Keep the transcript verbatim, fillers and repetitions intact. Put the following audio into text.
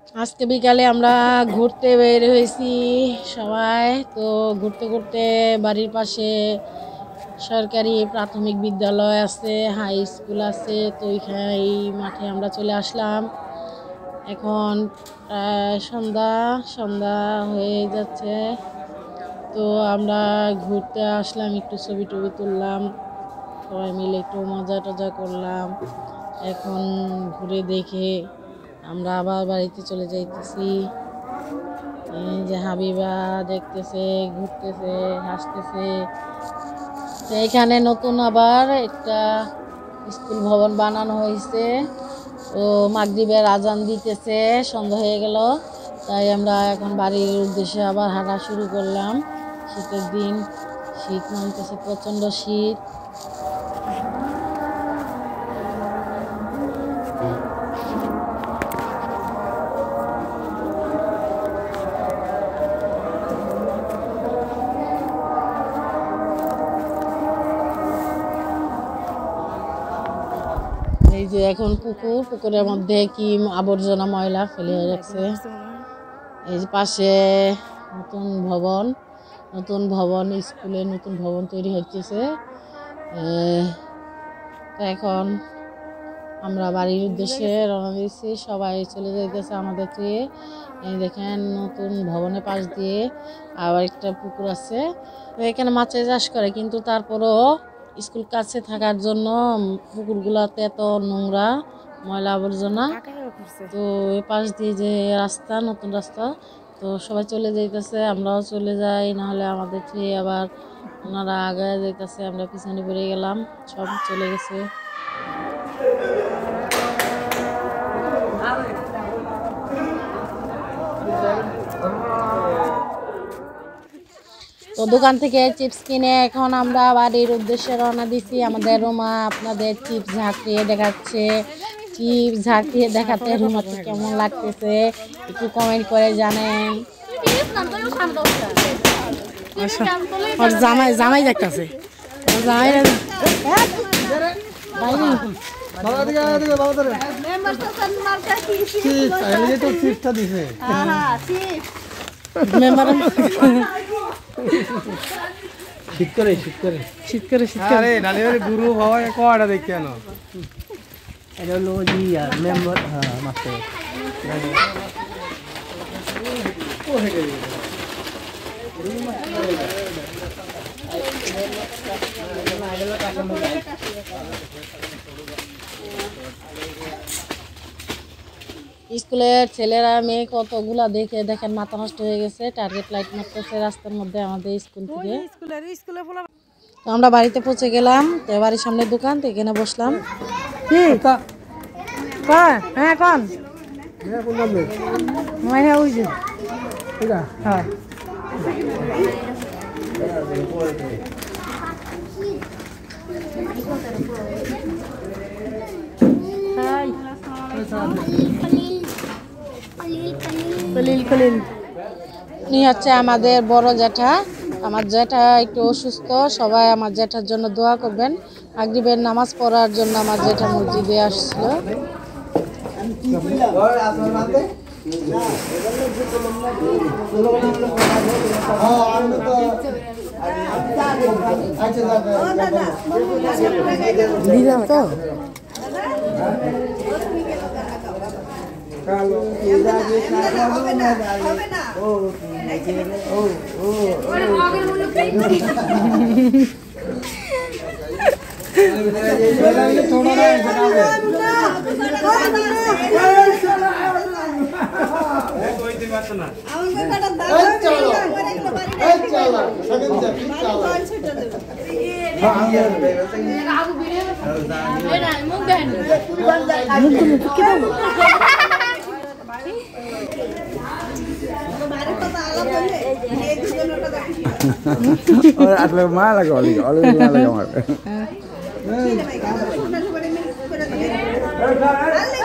আজকে বিকালে আমরা ঘুরতে বের হয়েছি সবাই। তো ঘুরতে ঘুরতে বাড়ির পাশে সরকারি প্রাথমিক বিদ্যালয় আছে, হাই স্কুল আছে। তো ওইখানে এই মাঠে আমরা চলে আসলাম। এখন প্রায় সন্ধ্যা সন্ধ্যা হয়ে যাচ্ছে। তো আমরা ঘুরতে আসলাম, একটু ছবি টবি তুললাম, সবাই মিলে একটু মজা টজা করলাম। এখন ঘুরে দেখে আমরা আবার বাড়িতে চলে যাইতেছি। এই যে হাবিবা দেখতেছে, ঘুরতেছে, হাসতেছে। এখানে নতুন আবার একটা স্কুল ভবন বানানো হয়েছে। তো মাগরিবের আজান দিতেছে, সন্ধ্যা হয়ে গেল। তাই আমরা এখন বাড়ির উদ্দেশ্যে আবার হাঁটা শুরু করলাম। শীতের দিন, শীত নামতেছে, প্রচণ্ড শীত। এই যে এখন পুকুর, পুকুরের মধ্যে কি আবর্জনা ময়লা ফেলে রাখছে। এই যে পাশে নতুন ভবন, নতুন ভবন স্কুলে নতুন ভবন তৈরি হচ্ছে। এখন আমরা বাড়ির উদ্দেশ্যে রওনা দিয়েছি, সবাই চলে যাইতেছে আমাদের থেকে। এই দেখেন নতুন ভবনের পাশ দিয়ে আবার একটা পুকুর আছে। এখানে মাছের চাষ করে, কিন্তু তারপরও স্কুল কাছে থাকার জন্য পুকুরগুলোতে এত নোংরা ময়লা আবর্জনা। তো এই পাশ দিয়ে যে রাস্তা, নতুন রাস্তা, তো সবাই চলে যাইতেছে, আমরাও চলে যাই, নাহলে আমাদের থেকে আবার ওনারা আগে যাইতেছে, আমরা পিছনে পড়ে গেলাম, সব চলে গেছে। তো দোকান থেকে চিপস কিনে এখন আমরা বাড়ির উদ্দেশ্যে রওনা দিছি। আমাদের রুমা আপনাদের চিপস ঝাঁকিয়ে দেখাচ্ছে। চিপস ঝাঁকিয়ে দেখাতে রুমাকে কেমন লাগতেছে একটু কমেন্ট করে জানেন। জামাই জামাই দেখতেছে, জামাই শীত করে শীত করে শীত করে শীত করে নালে গুরু হওয়া কয়টা দেখি কেন এটা হলো জি মেম্বার। হ্যাঁ মাস্টার স্কুলের ছেলেরা মেয়ে কতগুলা দেখে দেখেন মাথা নষ্ট হয়ে গেছে। টার্গেট লাইট মারতেছে রাস্তার মধ্যে আমাদের স্কুল থেকে। তো আমরা বাড়িতে পৌঁছে গেলাম। তো বাড়ির সামনে দোকান, তো এখানে বসলাম। হ্যাঁ কন উনি হচ্ছে আমাদের বড় জ্যাঠা। আমার জ্যাঠা একটু অসুস্থ, সবাই আমার জ্যাঠার জন্য দোয়া করবেন। মাগরিবের নামাজ পড়ার জন্য আমার জ্যাঠা মসজিদে আসছিল। দিলাম তো আসলে মা লাগে অলিগ অলিগ মা লাগে আমার